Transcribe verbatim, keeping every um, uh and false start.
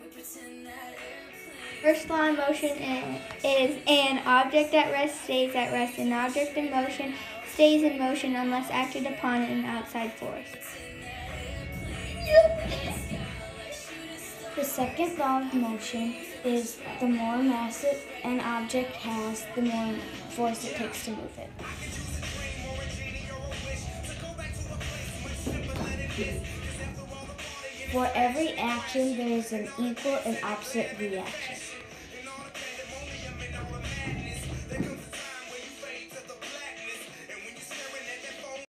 First law of motion is an object at rest stays at rest. An object in motion stays in motion unless acted upon an outside force. The second law of motion is the more mass an object has, the more force it takes to move it. For every action, there is an equal and opposite reaction.